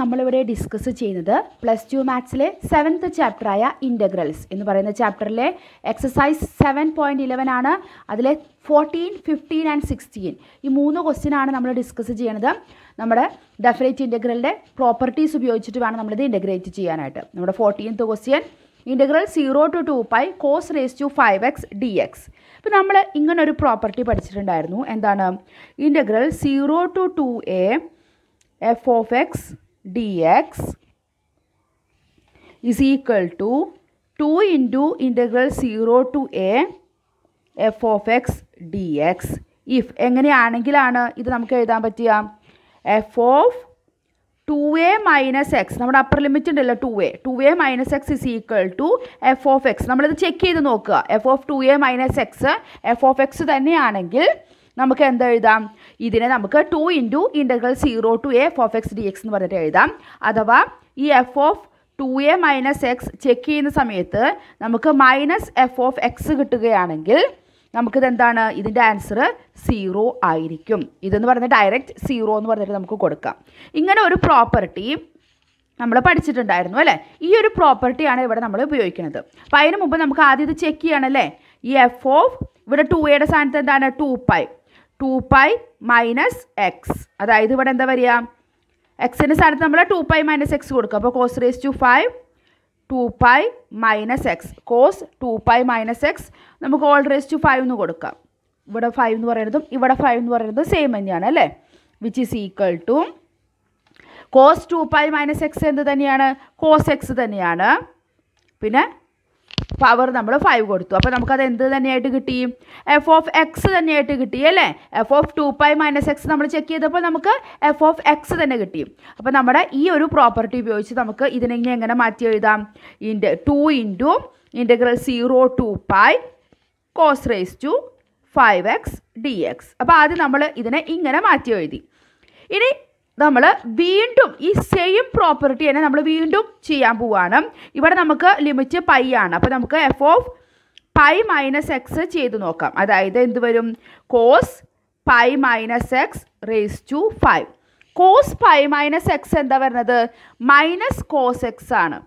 നമ്മളിവിടെ ഡിസ്കസ് ചെയ്യുന്നത് +2 മാത്സിലെ 7th ചാപ്റ്ററായ integrals എന്ന് പറയുന്ന ചാപ്റ്ററിലെ എക്സസൈസ് 7.11 ആണ്. അതിലെ 14, 15 ആൻഡ് 16 ഈ 3 ക്വസ്റ്റ്യനാണ് നമ്മൾ ഡിസ്കസ് ചെയ്യുന്നത്. നമ്മുടെ ഡെഫിനറ്റ് ഇൻ്റഗ്രലിൻ്റെ പ്രോപ്പർട്ടീസ് ഉപയോഗിച്ചിട്ട് വേണം നമ്മളിത് ഇൻ്റഗ്രേറ്റ് ചെയ്യാനായിട്ട്. നമ്മുടെ 14th question integral 0 to 2π cos raised to 5x dx. ഇപ്പോൾ നമ്മൾ ഇങ്ങനൊരു പ്രോപ്പർട്ടി പഠിച്ചിട്ടുണ്ടായിരുന്നു. എന്താണ്? Integral 0 to 2a f of x dx is equal to 2 into integral 0 to a f of x dx. if എങ്ങനെയാണെങ്കിലാണ് ഇത് നമുക്ക് എഴുതാൻ പറ്റുക? f of 2a minus x, നമ്മുടെ അപ്പർ ലിമിറ്റ് ഉണ്ടല്ലോ 2a minus x is equal to f of x. നമ്മളിത് check ചെയ്ത് നോക്കുക. f of 2a minus x f of x തന്നെയാണെങ്കിൽ നമുക്ക് എന്താ എഴുതാം? ഇതിനെ നമുക്ക് 2 into integral 0 to a f of x dx എന്ന് പറഞ്ഞിട്ട് എഴുതാം. അഥവാ ഈ f of 2a minus x check ചെയ്യുന്ന സമയത്ത് നമുക്ക് മൈനസ് f of x കിട്ടുകയാണെങ്കിൽ നമുക്കിതെന്താണ്? ഇതിൻ്റെ ആൻസർ 0 ആയിരിക്കും. ഇതെന്ന് പറഞ്ഞാൽ ഡയറക്റ്റ് 0 എന്ന് പറഞ്ഞിട്ട് നമുക്ക് കൊടുക്കാം. ഇങ്ങനെ ഒരു പ്രോപ്പർട്ടി നമ്മൾ പഠിച്ചിട്ടുണ്ടായിരുന്നു അല്ലേ? ഈ ഒരു പ്രോപ്പർട്ടിയാണ് ഇവിടെ നമ്മൾ ഉപയോഗിക്കുന്നത്. അപ്പോൾ അതിന് മുമ്പ് നമുക്ക് ആദ്യം ഇത് ചെക്ക് ചെയ്യണമല്ലേ? ഈ എഫ് ഓഫ് ഇവിടെ 2a സ്ഥാനത്ത് എന്താണ്? 2π മൈനസ് എക്സ്. അതായത് ഇവിടെ എന്താ വരിക? എക്സിൻ്റെ സ്ഥാനത്ത് നമ്മൾ 2π മൈനസ് എക്സ് കൊടുക്കുക. അപ്പോൾ cos raise to 5 2π minus x. Cos 2π minus x നമുക്ക് ഓൾ റേസ് ടു 5 എന്ന് കൊടുക്കാം. ഇവിടെ 5 എന്ന് പറയുന്നതും ഇവിടെ 5 എന്ന് പറയുന്നതും സെയിം തന്നെയാണ് അല്ലേ? Which is equal to cos 2π minus x എന്ത് തന്നെയാണ്? കോസ് എക്സ് തന്നെയാണ്. പിന്നെ പവർ നമ്മൾ 5 കൊടുത്തു. അപ്പോൾ നമുക്കത് എന്ത് തന്നെയായിട്ട് കിട്ടി? എഫ് ഓഫ് എക്സ് തന്നെയായിട്ട് കിട്ടി അല്ലേ? എഫ് ഓഫ് 2π മൈനസ് എക്സ് നമ്മൾ ചെക്ക് ചെയ്തപ്പോൾ നമുക്ക് എഫ് ഓഫ് എക്സ് തന്നെ കിട്ടി. അപ്പോൾ നമ്മുടെ ഈ ഒരു പ്രോപ്പർട്ടി ഉപയോഗിച്ച് നമുക്ക് ഇതിനെ എങ്ങനെ മാറ്റി എഴുതാം? 2 into integral 0 to π cos raise to 5x dx. അപ്പോൾ ആദ്യം നമ്മൾ ഇതിനെ ഇങ്ങനെ മാറ്റി എഴുതി. ഇനി നമ്മൾ വീണ്ടും ഈ സെയിം പ്രോപ്പർട്ടി തന്നെ നമ്മൾ വീണ്ടും ചെയ്യാൻ പോവുകയാണ്. ഇവിടെ നമുക്ക് ലിമിറ്റ് π ആണ്. അപ്പോൾ നമുക്ക് എഫ് ഓഫ് π മൈനസ് എക്സ് ചെയ്ത് നോക്കാം. അതായത് എന്ത് വരും? Cos π minus x raise to 5. Cos π minus x എന്താ വരുന്നത്? മൈനസ് കോസ് എക്സ് ആണ്.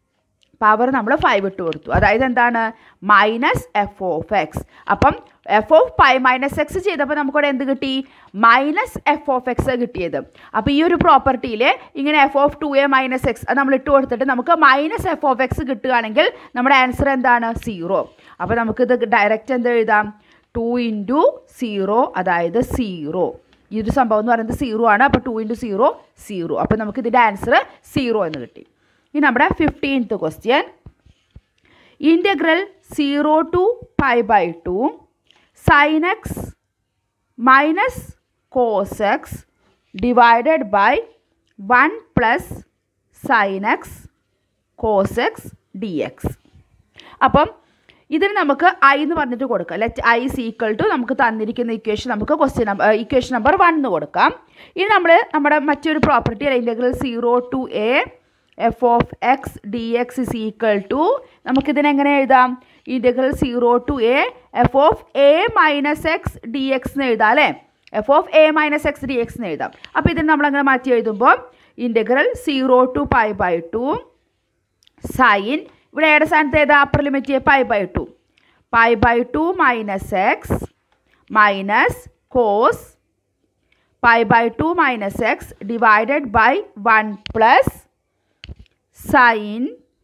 പവർ നമ്മൾ 5 ഇട്ട് കൊടുത്തു. അതായത് എന്താണ്? Minus f of x. അപ്പം എഫ് ഓഫ് π മൈനസ് എക്സ് ചെയ്തപ്പോൾ നമുക്കിവിടെ എന്ത് കിട്ടി? മൈനസ് എഫ് ഓഫ് എക്സ് കിട്ടിയത്. അപ്പോൾ ഈ ഒരു പ്രോപ്പർട്ടിയിൽ ഇങ്ങനെ F of 2a minus X അത് നമ്മൾ ഇട്ട് കൊടുത്തിട്ട് നമുക്ക് മൈനസ് എഫ് ഓഫ് എക്സ് കിട്ടുകയാണെങ്കിൽ നമ്മുടെ ആൻസർ എന്താണ്? 0. അപ്പോൾ നമുക്കിത് ഡയറക്റ്റ് എന്ത് എഴുതാം? 2 ഇൻറ്റു 0 അതായത് 0. ഈ ഒരു സംഭവം എന്ന് പറയുന്നത് 0 ആണ്. അപ്പോൾ 2 ഇൻറ്റു 0 0. അപ്പോൾ നമുക്ക് ഇതിൻ്റെ ആൻസർ 0 എന്ന് കിട്ടി. ഇനി നമ്മുടെ 15th question integral 0 to π/2 sin x minus cos x divided by 1 plus sin x cos x dx. അപ്പം ഇതിന് നമുക്ക് i എന്ന് പറഞ്ഞിട്ട് കൊടുക്കാം. Let i is equal to നമുക്ക് തന്നിരിക്കുന്ന ഇക്വേഷൻ നമുക്ക് ഇക്വേഷൻ നമ്പർ 1 എന്ന് കൊടുക്കാം. ഇനി നമ്മുടെ മറ്റൊരു പ്രോപ്പർട്ടി അല്ല, integral 0 to a f of x dx is equal to നമുക്കിതിനെ എങ്ങനെ എഴുതാം? Integral 0 to a f of a minus x d x എന്ന് എഴുതാം അല്ലേ? F of a minus x d x എന്ന് എഴുതാം. അപ്പോൾ ഇതിന് നമ്മളങ്ങനെ മാറ്റി എഴുതുമ്പോൾ ഇൻ്റഗ്രൽ 0 to π/2 സൈൻ ഇവിടെ ഏടെ സ്ഥാനത്ത് ഏതാ? Upper limit π/2 π/2 minus x minus cos π/2 minus x divided by 1 plus sine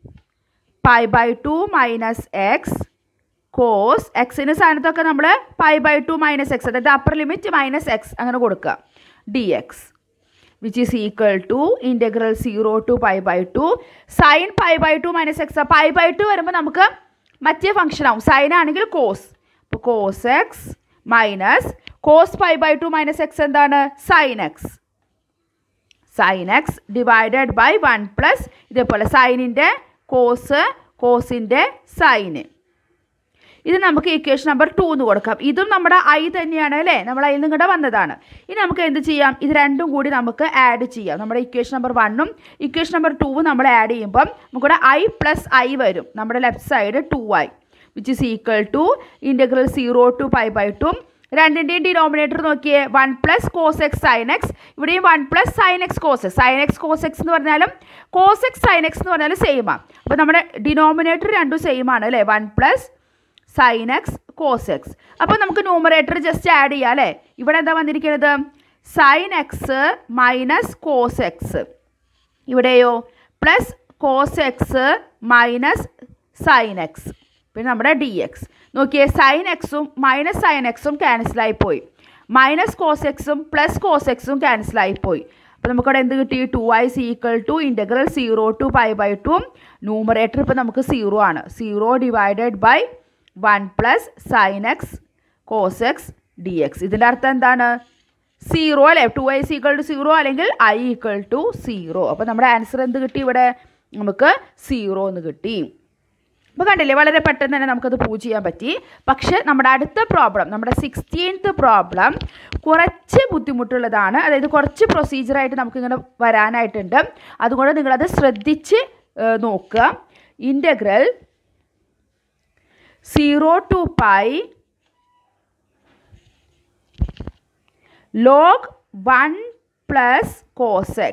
π/2 minus x cos എക്സിൻ്റെ സ്ഥാനത്തൊക്കെ നമ്മൾ π/2 മൈനസ് എക്സ് അതായത് അപ്പർ ലിമിറ്റ് മൈനസ് എക്സ് അങ്ങനെ കൊടുക്കുക d x which is equal to integral 0 to π/2 sine π/2 minus x. π/2 വരുമ്പോൾ നമുക്ക് മറ്റേ function ആവും. സൈൻ ആണെങ്കിൽ കോസ്. അപ്പോൾ cos x minus cos π/2 minus x എന്താണ്? Sine x. Sine x divided by 1 plus ഇതേപോലെ സൈനിൻ്റെ കോസ് കോസിൻ്റെ സൈന്. ഇത് നമുക്ക് ഇക്വേഷൻ നമ്പർ 2 എന്ന് കൊടുക്കാം. ഇതും നമ്മുടെ i തന്നെയാണ് അല്ലേ? നമ്മൾ അതിൽ നിങ്ങളുടെ വന്നതാണ്. ഇനി നമുക്ക് എന്ത് ചെയ്യാം? ഇത് രണ്ടും കൂടി നമുക്ക് ആഡ് ചെയ്യാം. നമ്മുടെ ഇക്വേഷൻ നമ്പർ 1ഉം ഇക്വേഷൻ നമ്പർ 2ഉം നമ്മൾ ആഡ് ചെയ്യുമ്പം നമുക്കിവിടെ i പ്ലസ് i വരും. നമ്മുടെ left side 2i which is equal to integral 0 to π/2 രണ്ടിൻ്റെയും ഡിനോമിനേറ്റർ നോക്കിയേ 1 + cos x sin x, ഇവിടെയും 1 + sin x cos x. sin x cos x എന്ന് പറഞ്ഞാലും cos x sin x എന്ന് പറഞ്ഞാലും സെയിമാണ്. അപ്പോൾ നമ്മുടെ ഡിനോമിനേറ്റർ രണ്ടും സെയിം ആണ് അല്ലേ, 1 + sin x cos x. അപ്പോൾ നമുക്ക് ന്യൂമറേറ്റർ ജസ്റ്റ് ആഡ് ചെയ്യാം അല്ലേ. ഇവിടെ എന്താ വന്നിരിക്കുന്നത്, sin x - cos x, ഇവിടെയോ plus cos x - sin x, പിന്നെ നമ്മുടെ ഡി എക്സ്. നോക്കിയേ sin x-ഉം sin x-ഉം ക്യാൻസലായിപ്പോയി, -cos x-ഉം +cos x-ഉം ക്യാൻസലായിപ്പോയി. അപ്പോൾ നമുക്കവിടെ എന്ത് കിട്ടി, 2i = ഇൻ്റഗ്രൽ 0 to π/2. ന്യൂമറേറ്റർ ഇപ്പോൾ നമുക്ക് 0 ആണ്, 0 / 1 + sin x cos x dx. ഇതിൻ്റെ അർത്ഥം എന്താണ്, 0 അല്ലേ, 2i = 0 അല്ലെങ്കിൽ i = 0. അപ്പോൾ നമ്മുടെ ആൻസർ എന്ത് കിട്ടി, ഇവിടെ നമുക്ക് 0 എന്ന് കിട്ടി. അപ്പോൾ കണ്ടില്ലേ, വളരെ പെട്ടെന്ന് തന്നെ നമുക്കത് പ്രൂവ് ചെയ്യാൻ പറ്റി. പക്ഷേ നമ്മുടെ അടുത്ത പ്രോബ്ലം, നമ്മുടെ 16th പ്രോബ്ലം കുറച്ച് ബുദ്ധിമുട്ടുള്ളതാണ്. അതായത് കുറച്ച് പ്രൊസീജിയറായിട്ട് നമുക്കിങ്ങനെ വരാനായിട്ടുണ്ട്. അതുകൊണ്ട് നിങ്ങളത് ശ്രദ്ധിച്ച് നോക്കുക. Integral 0 to π log 1 + cos x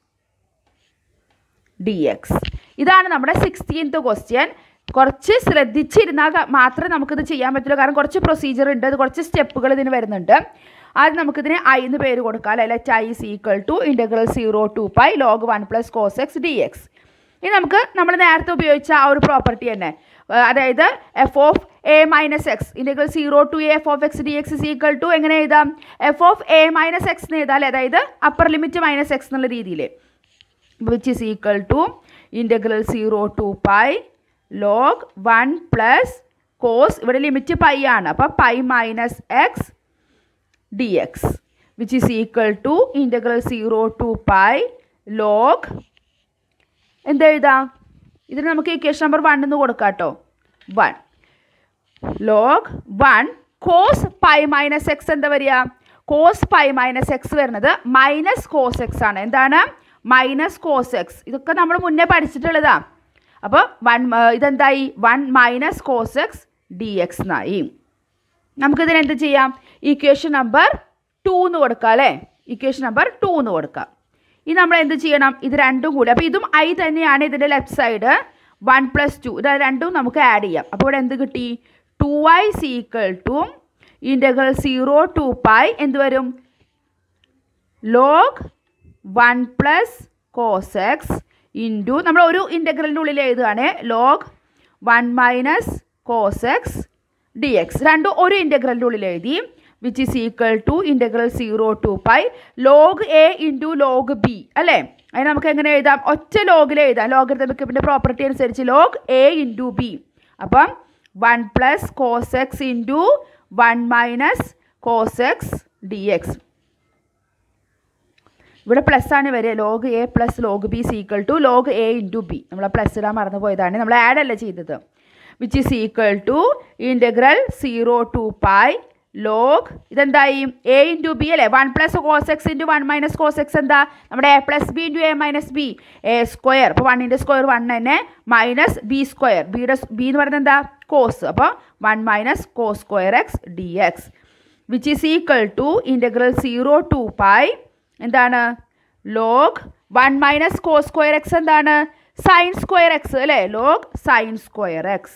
dx. ഇതാണ് നമ്മുടെ 16th ക്വസ്റ്റ്യൻ. കുറച്ച് ശ്രദ്ധിച്ചിരുന്നാൽ മാത്രമേ നമുക്കിത് ചെയ്യാൻ പറ്റുള്ളൂ. കാരണം കുറച്ച് പ്രൊസീജിയർ ഉണ്ട്, അത് കുറച്ച് സ്റ്റെപ്പുകൾ ഇതിന് വരുന്നുണ്ട്. ആദ്യം നമുക്കിതിന് i എന്ന് പേര് കൊടുക്കാം അല്ലേ. Let i = integral 0 to π log 1 + cos x dx. ഇനി നമുക്ക് നമ്മൾ നേരത്തെ ഉപയോഗിച്ച ആ ഒരു പ്രോപ്പർട്ടി തന്നെ, അതായത് f(a - x) integral 0 to a f(x dx) = എങ്ങനെ എഴുതാം, f(a - x) എന്ന് എഴുതാം അല്ലേ. അതായത് അപ്പർ ലിമിറ്റ് -x എന്നുള്ള രീതിയിൽ, which is equal to integral 0 to π log 1 + cos, ഇവിടെ ലിമിറ്റ് π ആണ്, അപ്പോൾ π - x dx, which is equal to integral 0 to π log, എന്തെഴുതാം, ഇതിന് നമുക്ക് ഇക്വേഷൻ നമ്പർ 1 എന്ന് കൊടുക്കാം കേട്ടോ. 1 log 1 cos π - x എന്താ വരിക, cos π - x വരുന്നത് -cos x ആണ്. എന്താണ്, -cos x. ഇതൊക്കെ നമ്മൾ മുന്നേ പഠിച്ചിട്ടുള്ളതാ. അപ്പോൾ ഇതെന്തായി, 1 - cos x dx എന്നായി. നമുക്കിതിന് എന്ത് ചെയ്യാം, ഇക്വേഷൻ നമ്പർ 2 എന്ന് കൊടുക്കാം അല്ലേ. ഇക്വേഷൻ നമ്പർ 2 എന്ന് കൊടുക്കാം. ഇനി നമ്മൾ എന്ത് ചെയ്യണം, ഇത് രണ്ടും കൂടി, അപ്പോൾ ഇതും i തന്നെയാണ് ഇതിൻ്റെ ലെഫ്റ്റ് സൈഡ്, 1 + 2, ഇത് രണ്ടും നമുക്ക് ആഡ് ചെയ്യാം. അപ്പോൾ ഇവിടെ എന്ത് കിട്ടി, 2i = ഇൻ്റഗ്രൽ 0 to π എന്ത് വരും, log 1 + cos x ഇൻറ്റു, നമ്മൾ ഒരു ഇൻ്റഗ്രലിൻ്റെ ഉള്ളിൽ എഴുതുകയാണ്, log 1 - cos x dx. രണ്ടും ഒരു ഇൻ്റഗ്രലിൻ്റെ ഉള്ളിൽ എഴുതി, which is equal to integral 0 to π log a into log b അല്ലേ. അതിന് നമുക്ക് എങ്ങനെ എഴുതാം, ഒറ്റ ലോഗിൽ എഴുതാം, ലോഗരിതമിക്കിൻ്റെ പ്രോപ്പർട്ടി അനുസരിച്ച് log a into b. അപ്പം 1 + cos x into 1 - cos x dx. ഇവിടെ പ്ലസ് ആണ് വരിക, log a + log b = log a into b. നമ്മൾ പ്ലസ് ഇടാൻ മറന്നു പോയതാണ്, നമ്മൾ ആഡ് അല്ല ചെയ്തത്. which is equal to integral 0 to π log, ഇതെന്തായി, a into b അല്ലേ. 1 + cos x into 1 - cos x എന്താ, നമ്മുടെ a + b into a - b, a². അപ്പോൾ 1ൻ്റെ സ്ക്വയർ 1 തന്നെ, -b², b എന്ന് പറയുന്നത് എന്താ, cos. അപ്പോൾ 1 - cos² x dx, which is equal to integral 0 to π എന്താണ്, log 1 - cos² x എന്താണ്, sin² x അല്ലേ, log sin² x,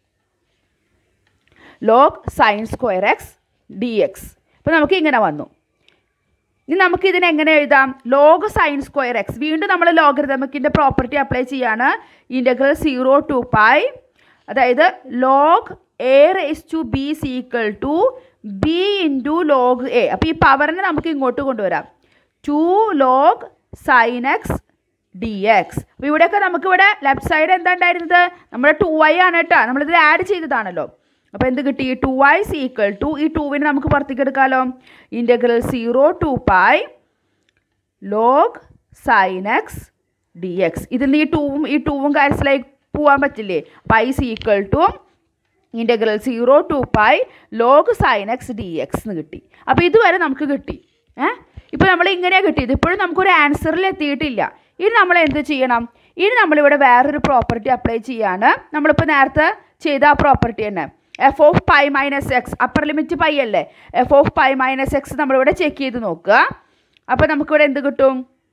log sin² x dx. അപ്പോൾ നമുക്ക് ഇങ്ങനെ വന്നു. ഇനി നമുക്ക് ഇതിനെ എങ്ങനെ എഴുതാം, log sin² x. വീണ്ടും നമ്മൾ ലോഗരിതമിക്കിൻ്റെ പ്രോപ്പർട്ടി അപ്ലൈ ചെയ്യാണ്, ഇൻ്റഗ്രൽ 0 to π, അതായത് log a⁻b = b into log a. അപ്പോൾ ഈ പവറിനെ നമുക്ക് ഇങ്ങോട്ട് കൊണ്ടുവരാം, 2 log sin x dx. അപ്പോൾ ഇവിടെയൊക്കെ നമുക്കിവിടെ ലെഫ്റ്റ് സൈഡ് എന്താ ഉണ്ടായിരുന്നത്, നമ്മുടെ 2i ആണ് കേട്ടോ, നമ്മളിതിൽ ആഡ് ചെയ്തതാണല്ലോ. അപ്പോൾ എന്ത് കിട്ടി, 2i = ഈ 2വിനെ നമുക്ക് പുറത്തേക്ക് എടുക്കാമല്ലോ, integral 0 to π log sin x dx. ഇതിൽ നിന്ന് ഈ 2ഉം ക്യാൻസലായി പോകാൻ പറ്റില്ലേ, അപ്പോൾ i = integral 0 to π log sin x dx എന്ന് കിട്ടി. അപ്പോൾ ഇതുവരെ നമുക്ക് കിട്ടി. ഇപ്പോൾ നമ്മൾ ഇങ്ങനെയാണ് കിട്ടിയത്, ഇപ്പോഴും നമുക്കൊരു ആൻസറിൽ എത്തിയിട്ടില്ല. ഇനി നമ്മൾ എന്ത് ചെയ്യണം, ഇനി നമ്മളിവിടെ വേറൊരു പ്രോപ്പർട്ടി അപ്ലൈ ചെയ്യാണ്, നമ്മളിപ്പോൾ നേരത്തെ ചെയ്ത ആ പ്രോപ്പർട്ടി തന്നെ. F of pi minus x, upper limit pi അല്ലേ, f of pi minus x നമ്മളിവിടെ ചെക്ക് ചെയ്ത് നോക്കുക. അപ്പോൾ നമുക്കിവിടെ എന്ത് കിട്ടും?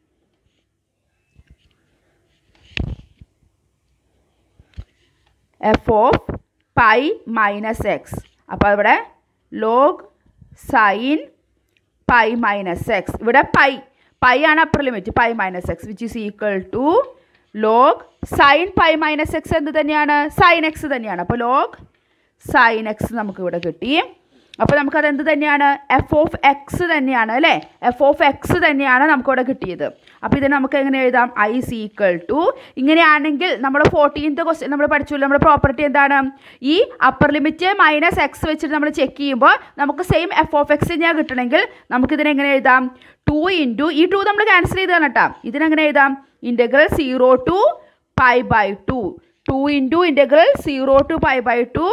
F of pi minus x. അപ്പോൾ ഇവിടെ log sine pi minus x, ഇവിടെ പൈ ആണ് upper limit, pi minus x which is equal to log sine pi minus x എന്ത് തന്നെയാണ്? സൈൻ എക്സ് തന്നെയാണ്. അപ്പോൾ ലോഗ് സൈൻ എക്സ് നമുക്ക് ഇവിടെ കിട്ടി. അപ്പോൾ നമുക്കത് എന്ത് തന്നെയാണ്? എഫ് ഓഫ് എക്സ് തന്നെയാണ് അല്ലേ, എഫ് ഓഫ് എക്സ് തന്നെയാണ് നമുക്കിവിടെ കിട്ടിയത്. അപ്പോൾ ഇത് നമുക്ക് എങ്ങനെ എഴുതാം? ഐ ഈസ് ഈക്വൽ ടു, ഇങ്ങനെയാണെങ്കിൽ നമ്മൾ 14th ക്വസ്റ്റ്യൻ നമ്മൾ പഠിച്ചു, നമ്മുടെ പ്രോപ്പർട്ടി എന്താണ്? ഈ അപ്പർ ലിമിറ്റ് മൈനസ് എക്സ് വെച്ചിട്ട് നമ്മൾ ചെക്ക് ചെയ്യുമ്പോൾ നമുക്ക് സെയിം എഫ് ഓഫ് എക്സ് തന്നെയാണ് കിട്ടണമെങ്കിൽ നമുക്കിതിനെ എങ്ങനെ എഴുതാം? 2 ഇൻറ്റു ഈ 2 നമ്മൾ ക്യാൻസൽ ചെയ്താണ് കേട്ടോ. ഇതിനെങ്ങനെ എഴുതാം? Integral 0 to pi by 2, 2 into integral 0 to pi by 2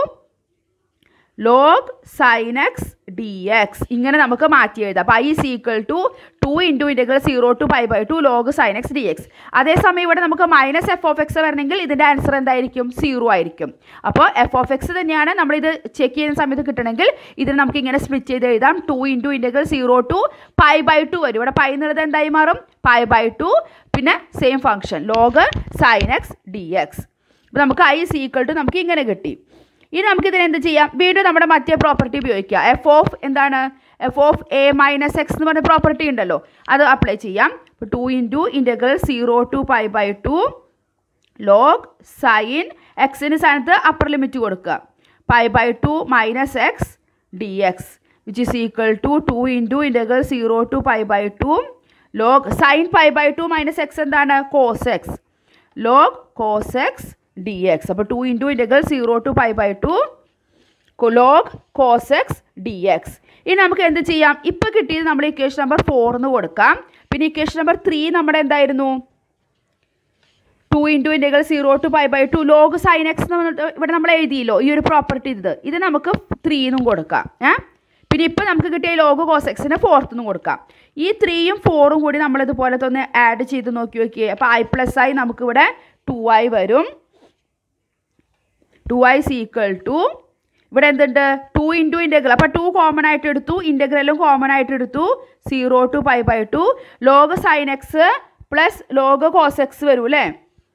log sine x d x, ഇങ്ങനെ നമുക്ക് മാറ്റി എഴുതാം. അപ്പോൾ I is equal to 2 into integral 0 to pi by 2 log sine x d x. അതേസമയം ഇവിടെ നമുക്ക് മൈനസ് എഫ് ഓഫ് എക്സ് വരണമെങ്കിൽ ഇതിൻ്റെ ആൻസർ എന്തായിരിക്കും? 0 ആയിരിക്കും. അപ്പോൾ എഫ് ഓഫ് എക്സ് തന്നെയാണ് നമ്മളിത് ചെക്ക് ചെയ്യുന്ന സമയത്ത് കിട്ടണമെങ്കിൽ ഇതിന് നമുക്ക് ഇങ്ങനെ സ്പ്ലിറ്റ് ചെയ്ത് എഴുതാം. 2 into integral 0 to pi by 2 വരും. ഇവിടെ പൈ എന്നുള്ളത് എന്തായി മാറും? പൈ ബൈ 2, പിന്നെ same function log sine x d x. അപ്പോൾ നമുക്ക് ഐ ഈസ് ഈക്വൽ ടു നമുക്ക് ഇങ്ങനെ കിട്ടി. ഇനി നമുക്കിതിന് എന്ത് ചെയ്യാം? വീണ്ടും നമ്മുടെ മറ്റേ പ്രോപ്പർട്ടി ഉപയോഗിക്കുക. എഫ് ഓഫ് എന്താണ്? F of a minus x എന്ന് പറഞ്ഞ പ്രോപ്പർട്ടി ഉണ്ടല്ലോ, അത് അപ്ലൈ ചെയ്യാം. അപ്പോൾ 2 into integral 0 to pi by 2 log sine എക്സിന് സ്ഥാനത്ത് അപ്പർ ലിമിറ്റ് കൊടുക്കുക, pi by 2 minus x d x which is equal to 2 into integral 0 to pi by 2 log sine pi by 2 minus x എന്താണ്? Cos x, log cos x d x. അപ്പോൾ 2 into integral 0 to pi by 2 log cos x d x. ഇനി നമുക്ക് എന്ത് ചെയ്യാം? ഇപ്പോൾ കിട്ടിയത് നമ്മൾ equation number 4 എന്ന് കൊടുക്കാം. പിന്നെ ഇക്വേഷൻ നമ്പർ 3 നമ്മുടെ എന്തായിരുന്നു? 2 into integral 0 to pi by 2 log sine x ഇവിടെ നമ്മൾ എഴുതിയല്ലോ ഈ ഒരു പ്രോപ്പർട്ടി. ഇത് നമുക്ക് 3 എന്നും കൊടുക്കാം. പിന്നെ ഇപ്പോൾ നമുക്ക് കിട്ടിയ ലോഗ് കോസ് എക്സിന് 4th എന്നും കൊടുക്കാം. ഈ 3യും 4ഉം കൂടി നമ്മളിതുപോലെ തന്നെ ആഡ് ചെയ്ത് നോക്കി നോക്കിയേ. അപ്പോൾ ഐ പ്ലസ് ഐ നമുക്കിവിടെ 2i വരും. 2i is equal to ഇവിടെ എന്തുണ്ട്? 2 ഇൻറ്റു ഇൻ്റഗ്രൽ, അപ്പോൾ 2 കോമൺ ആയിട്ട് എടുത്തു, ഇൻ്റഗ്രലും കോമൺ ആയിട്ട് എടുത്തു, 0 to pi by 2 log sine x plus log cos x വരും അല്ലേ,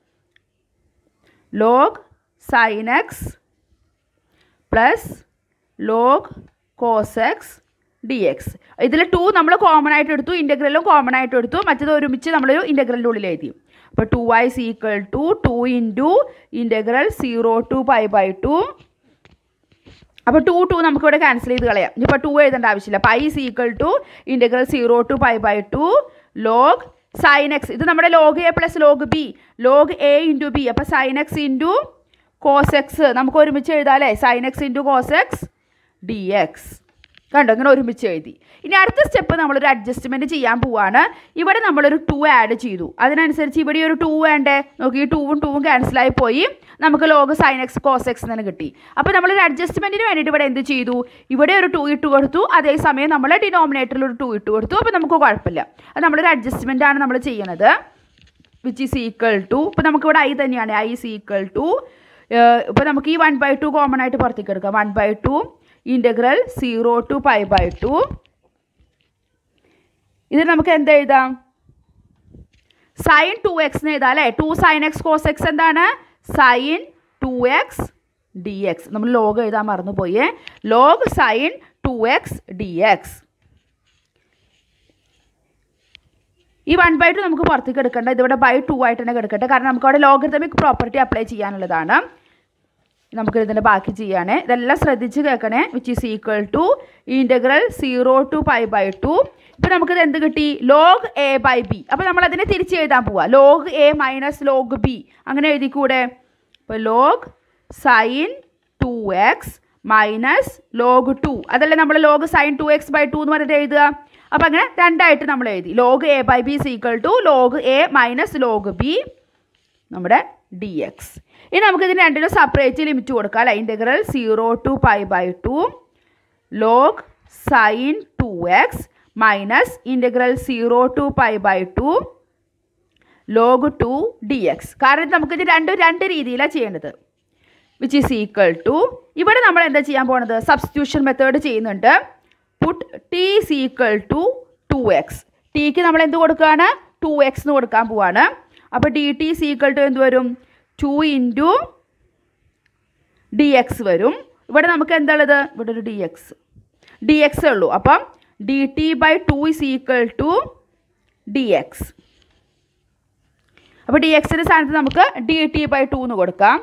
log sine x plus log cos x d x. ഇതിൽ 2 നമ്മൾ കോമൺ ആയിട്ട് എടുത്തു, ഇൻ്റഗ്രലും കോമൺ ആയിട്ട് എടുത്തു, മറ്റേത് ഒരുമിച്ച് നമ്മളൊരു ഇൻ്റഗ്രലിൻ്റെ ഉള്ളിൽ എഴുതി. അപ്പോൾ 2i is equal to 2 into integral 0 to pi by 2. അപ്പോൾ 2 നമുക്കിവിടെ ക്യാൻസൽ ചെയ്ത് കളയാം. ഇപ്പോൾ 2 എഴുതേണ്ട ആവശ്യമില്ല. Pi is equal to integral 0 to pi by 2 log sine x, ഇത് നമ്മുടെ log a plus log b, log a into b. അപ്പോൾ sine x into cos x നമുക്ക് ഒരുമിച്ച് എഴുതാം അല്ലേ, sine x into cos x d x. കണ്ടോ, ഇങ്ങനെ ഒരുമിച്ച് എഴുതി. ഇനി അടുത്ത സ്റ്റെപ്പ് നമ്മളൊരു അഡ്ജസ്റ്റ്മെൻറ്റ് ചെയ്യാൻ പോവാണ്. ഇവിടെ നമ്മളൊരു 2 ആഡ് ചെയ്തു, അതിനനുസരിച്ച് ഇവിടെ ഒരു 2 വേണ്ടേ, നോക്കി ഈ 2ഉം ക്യാൻസലായി പോയി, നമുക്ക് log sine x cos x തന്നെ കിട്ടി. അപ്പോൾ നമ്മളൊരു അഡ്ജസ്റ്റ്മെൻറ്റിന് വേണ്ടിയിട്ട് ഇവിടെ എന്ത് ചെയ്തു? ഇവിടെ ഒരു 2 ഇട്ട് കൊടുത്തു, അതേസമയം നമ്മൾ ഡിനോമിനേറ്ററിൽ ഒരു 2 ഇട്ട് കൊടുത്തു. അപ്പോൾ നമുക്ക് കുഴപ്പമില്ല, അത് നമ്മളൊരു അഡ്ജസ്റ്റ്മെൻറ്റാണ് നമ്മൾ ചെയ്യുന്നത്. വിച്ച് ഈസ് ഈക്വൽ ടു, ഇപ്പോൾ നമുക്കിവിടെ ഐ തന്നെയാണ്, ഐ ഈസ് ഈക്വൽ ടു, ഇപ്പോൾ നമുക്ക് ഈ 1/2 കോമൺ ആയിട്ട് പുറത്തേക്ക് എടുക്കാം. 1/2 ഇൻ്റഗ്രൽ 0 ടു പൈ ബൈ 2. ഇത് നമുക്ക് എന്ത് എഴുതാം? സൈൻ 2x എന്ന് എഴുതാം അല്ലേ. 2 സൈൻ എക്സ് കോസ് എക്സ് എന്താണ്? Sine 2x d x. നമ്മൾ ലോഗ് എഴുതാൻ മറന്നുപോയേ, log sine 2x d x. ഈ 1/2 നമുക്ക് പുറത്തേക്ക് എടുക്കേണ്ട, ഇതിവിടെ ബൈ 2 ആയിട്ട് തന്നെ കിടക്കട്ടെ, കാരണം നമുക്ക് അവിടെ ലോഗരിതമിക് പ്രോപ്പർട്ടി അപ്ലൈ ചെയ്യാനുള്ളതാണ്. നമുക്ക് ഇതിൻ്റെ ബാക്കി ചെയ്യാണ്, ഇതെല്ലാം ശ്രദ്ധിച്ച് കേൾക്കണേ. Which is equal to integral 0 to pi by 2. ഇപ്പോൾ നമുക്കിത് എന്ത് കിട്ടി? Log a by b. അപ്പോൾ നമ്മളതിനെ തിരിച്ച് എഴുതാൻ പോവുക, log a minus log b, അങ്ങനെ എഴുതിക്കൂടെ. ഇപ്പോൾ log sine 2x minus log 2, അതല്ലേ നമ്മൾ ലോഗ് സൈൻ 2x ബൈ 2 എന്ന് പറഞ്ഞിട്ട് എഴുതുക. അപ്പോൾ അങ്ങനെ രണ്ടായിട്ട് നമ്മൾ എഴുതി, log a by b is equal to log a minus log b നമ്മുടെ ഡി എക്സ്. ഇനി നമുക്കിതിന് രണ്ടിനും സെപ്പറേറ്റ് ലിമിറ്റ് കൊടുക്കാം അല്ലേ. Integral 0 to pi by 2 log sine 2x minus integral 0 to pi by 2 log 2 d x. കാരണം നമുക്കിത് രണ്ട് രീതിയിലാണ് ചെയ്യേണ്ടത്. വിച്ച് ഈസ് ഈക്വൽ ടു ഇവിടെ നമ്മൾ എന്താ ചെയ്യാൻ പോണത് സബ്സ്റ്റിറ്റ്യൂഷൻ മെത്തേഡ് ചെയ്യുന്നുണ്ട് put t is equal to 2x ടിക്ക് നമ്മൾ എന്ത് കൊടുക്കുകയാണ് 2x എന്ന് കൊടുക്കാൻ പോവാണ് അപ്പോൾ d t is equal to എന്ത് വരും 2 ഇൻറ്റു ഡി എക്സ് വരും ഇവിടെ നമുക്ക് എന്താണുള്ളത് ഇവിടെ ഒരു ഡി എക്സ് ഉള്ളൂ അപ്പം d t by 2 is equal to d x അപ്പോൾ ഡി എക്സിൻ്റെ സ്ഥാനത്ത് നമുക്ക് ഡി ടി ബൈ 2 എന്ന് കൊടുക്കാം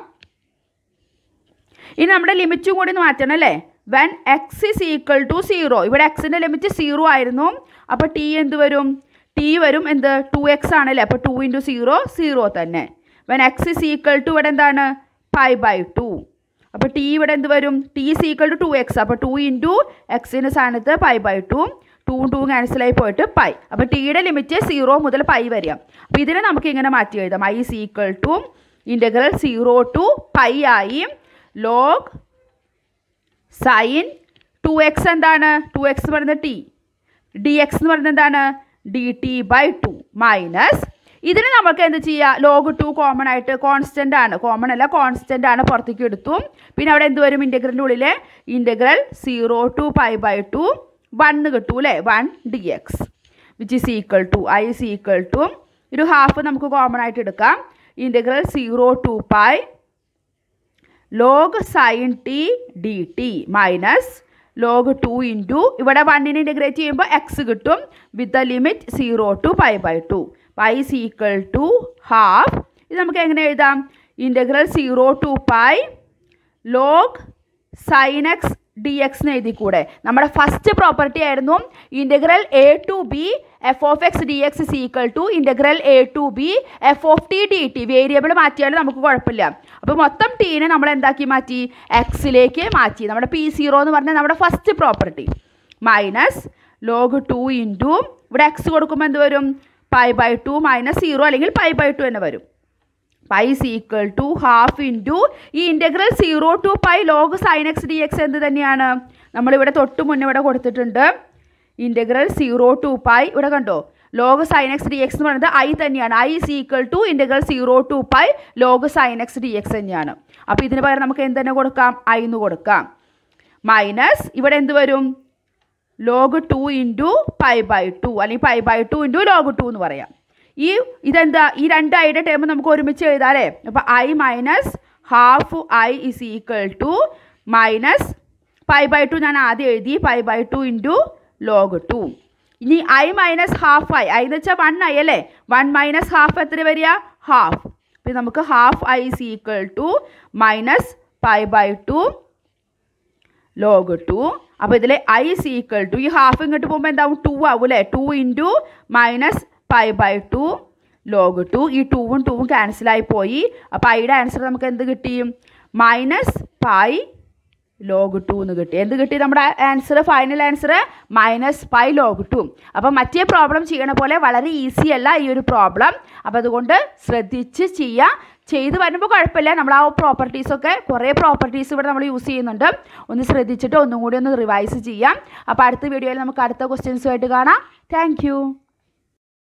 ഇനി നമ്മുടെ ലിമിറ്റും കൂടി ഒന്ന് മാറ്റണം അല്ലേ when x is equal to 0 ഇവിടെ എക്സിൻ്റെ ലിമിറ്റ് 0 ആയിരുന്നു അപ്പോൾ ടി എന്ത് വരും ടി വരും എന്ത് 2x ആണല്ലേ അപ്പോൾ 2 ഇൻറ്റു 0 0 തന്നെ when x is equal to ഇവിടെ എന്താണ് പൈ ബൈ 2 അപ്പോൾ ടി ഇവിടെ എന്ത് വരും T is equal to 2x അപ്പോൾ 2 ഇൻറ്റു എക്സിൻ്റെ സ്ഥാനത്ത് പൈ ബൈ 2 2 ക്യാൻസലായി പോയിട്ട് പൈ അപ്പോൾ ടിയുടെ ലിമിറ്റ് 0 മുതൽ പൈ വരിക അപ്പോൾ ഇതിനെ നമുക്ക് ഇങ്ങനെ മാറ്റി എഴുതാം I is equal to integral 0 to pi ആയി ലോഗ് സൈൻ 2x എന്താണ് 2x എന്ന് പറയുന്നത് ടി ഡി എക്സ് എന്ന് പറയുന്നത് എന്താണ് ഡി ടി ബൈ 2 മൈനസ് ഇതിന് നമുക്ക് എന്ത് ചെയ്യുക ലോഗ് 2 കോമൺ ആയിട്ട് കോൺസ്റ്റൻ്റ് ആണ് കോമൺ അല്ല കോൺസ്റ്റൻ്റ് ആണ് പുറത്തേക്ക് എടുത്തു പിന്നെ അവിടെ എന്ത് വരും ഇൻ്റഗ്രലിൻ്റെ ഉള്ളിൽ ഇൻ്റഗ്രൽ 0 ടു പൈ ബൈ 2 1 കിട്ടൂ അല്ലേ 1 d x which is equal to I is equal to ഒരു ഹാഫ് നമുക്ക് കോമൺ ആയിട്ട് എടുക്കാം integral 0 to pi log sine t d t minus log 2 into ഇവിടെ 1നെ ഇൻ്റഗ്രേറ്റ് ചെയ്യുമ്പോൾ എക്സ് കിട്ടും with the limit 0 to pi by 2 pi is equal to half ഇത് നമുക്ക് എങ്ങനെ എഴുതാം integral 0 to pi log sine x d x എന്ന് എഴുതിക്കൂടെ നമ്മുടെ ഫസ്റ്റ് പ്രോപ്പർട്ടി ആയിരുന്നു integral a to b f of x d x is equal to integral a to b f of t d t variable മാറ്റിയാലും നമുക്ക് കുഴപ്പമില്ല അപ്പോൾ മൊത്തം ടീനെ നമ്മൾ എന്താക്കി മാറ്റി എക്സിലേക്ക് മാറ്റി നമ്മുടെ P0 എന്ന് പറഞ്ഞാൽ നമ്മുടെ first property minus log 2 into ഇവിടെ എക്സ് കൊടുക്കുമ്പോൾ എന്ത് വരും പൈ ബൈ 2 മൈനസ് 0 അല്ലെങ്കിൽ പൈ ബൈ 2 തന്നെ വരും pi is equal to half into ഈ integral 0 to pi log sine x d x എന്ത് തന്നെയാണ് നമ്മളിവിടെ തൊട്ട് മുന്നേ ഇവിടെ കൊടുത്തിട്ടുണ്ട് ഇൻ്റഗ്രൽ 0 ടു പൈ ഇവിടെ കണ്ടോ log sine x d x എന്ന് പറയുന്നത് ഐ തന്നെയാണ് I is equal to integral 0 to pi log sine x d x തന്നെയാണ് അപ്പോൾ ഇതിന് പകരം നമുക്ക് എന്ത് തന്നെ കൊടുക്കാം ഐ എന്ന് കൊടുക്കാം മൈനസ് ഇവിടെ എന്ത് വരും ലോഗ് 2 ഇൻറ്റു പൈ ബൈ 2 അല്ലെങ്കിൽ പൈ ബൈ 2 ഇൻറ്റു ലോഗ് 2 എന്ന് പറയാം ഇതെന്താ ഈ രണ്ട് ഐയുടെ ടേം നമുക്ക് ഒരുമിച്ച് എഴുതാം അല്ലേ അപ്പോൾ I minus half I is equal to minus pi by 2 ഞാൻ ആദ്യം എഴുതി പൈ ബൈ 2 ഇൻറ്റു ലോഗ് 2 ഇനി ഐ മൈനസ് ഹാഫ് ഐ എന്ന് വെച്ചാൽ 1 ഐ അല്ലേ 1 മൈനസ് ഹാഫ് എത്ര വരിക ഹാഫ് അപ്പോൾ നമുക്ക് half I is equal to minus pi by 2 log 2 അപ്പോൾ ഇതിൽ ഐ ഇസ് ഈക്വൽ ടു ഈ ഹാഫ് ഇങ്ങോട്ട് പോകുമ്പോൾ എന്താവും 2 ആവും അല്ലേ 2 into minus pi by 2 log 2 ഈ 2ഉം 2ഉം ക്യാൻസലായി പോയി അപ്പോൾ ഐയുടെ ആൻസർ നമുക്ക് എന്ത് കിട്ടി മൈനസ് പൈ ലോഗ് 2 എന്ന് കിട്ടി എന്ത് കിട്ടി നമ്മുടെ answer final answer minus pi log 2 അപ്പോൾ മറ്റേ പ്രോബ്ലം ചെയ്യണ പോലെ വളരെ ഈസി അല്ല ഈ ഒരു പ്രോബ്ലം അപ്പോൾ അതുകൊണ്ട് ശ്രദ്ധിച്ച് ചെയ്യുക ചെയ്ത് വരുമ്പോൾ കുഴപ്പമില്ല നമ്മൾ ആ പ്രോപ്പർട്ടീസൊക്കെ കുറേ പ്രോപ്പർട്ടീസ് ഇവിടെ നമ്മൾ യൂസ് ചെയ്യുന്നുണ്ട് ഒന്ന് ശ്രദ്ധിച്ചിട്ട് ഒന്നും കൂടി ഒന്ന് റിവൈസ് ചെയ്യാം അപ്പോൾ അടുത്ത വീഡിയോയിൽ നമുക്ക് അടുത്ത ക്വസ്റ്റ്യൻസുമായിട്ട് കാണാം താങ്ക്